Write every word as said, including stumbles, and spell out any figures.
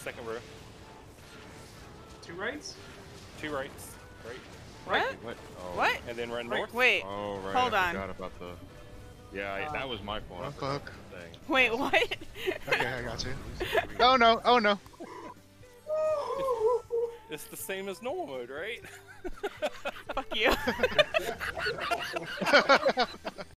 second row. Two rights? Two rights. Right. What? What? Oh. What? And then run north. Wait. Oh, right. Hold I on. forgot about the... Yeah, I, that was my fault. I Oh, forgot fuck. the thing. Wait, what? Okay, I got you. Oh no! Oh no! It's the same as normal mode, right? Fuck you.